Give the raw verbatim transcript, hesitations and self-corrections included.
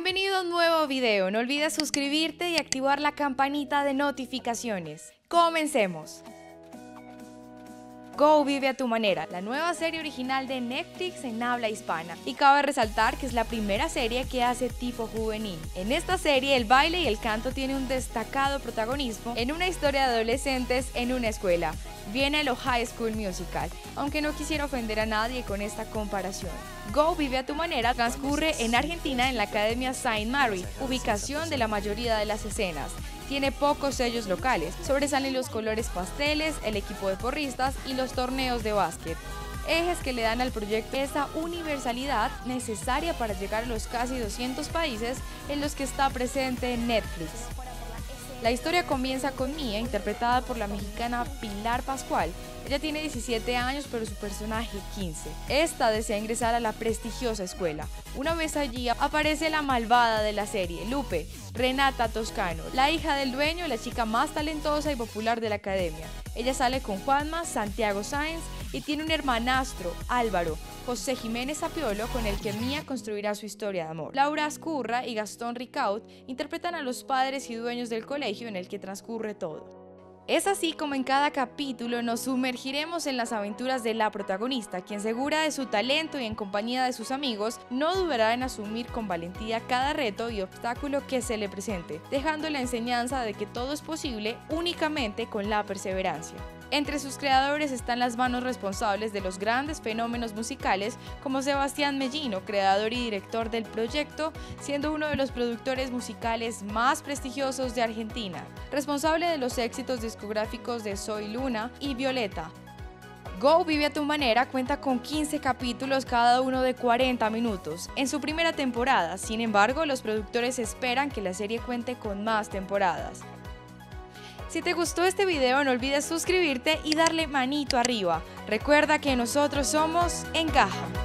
Bienvenido a un nuevo video, no olvides suscribirte y activar la campanita de notificaciones. ¡Comencemos! Go vive a tu manera, la nueva serie original de Netflix en habla hispana. Y cabe resaltar que es la primera serie que hace tipo juvenil. En esta serie el baile y el canto tienen un destacado protagonismo en una historia de adolescentes en una escuela. Viene lo High School Musical, aunque no quisiera ofender a nadie con esta comparación. Go vive a tu manera transcurre en Argentina en la Academia Saint Mary, ubicación de la mayoría de las escenas. Tiene pocos sellos locales, sobresalen los colores pasteles, el equipo de porristas y los torneos de básquet. Ejes que le dan al proyecto esa universalidad necesaria para llegar a los casi doscientos países en los que está presente Netflix. La historia comienza con Mía, interpretada por la mexicana Pilar Pascual. Ella tiene diecisiete años, pero su personaje quince. Esta desea ingresar a la prestigiosa escuela. Una vez allí aparece la malvada de la serie, Lupe, Renata Toscano, la hija del dueño y la chica más talentosa y popular de la academia. Ella sale con Juanma, Santiago Sáenz y tiene un hermanastro, Álvaro, José Jiménez Apiolo, con el que Mía construirá su historia de amor. Laura Ascurra y Gastón Ricaud interpretan a los padres y dueños del colegio en el que transcurre todo. Es así como en cada capítulo nos sumergiremos en las aventuras de la protagonista, quien segura de su talento y en compañía de sus amigos, no dudará en asumir con valentía cada reto y obstáculo que se le presente, dejando la enseñanza de que todo es posible únicamente con la perseverancia. Entre sus creadores están las manos responsables de los grandes fenómenos musicales como Sebastián Mellino, creador y director del proyecto, siendo uno de los productores musicales más prestigiosos de Argentina, responsable de los éxitos discográficos de Soy Luna y Violeta. Go vive a tu manera cuenta con quince capítulos, cada uno de cuarenta minutos, en su primera temporada. Sin embargo, los productores esperan que la serie cuente con más temporadas. Si te gustó este video, no olvides suscribirte y darle manito arriba. Recuerda que nosotros somos Encaja.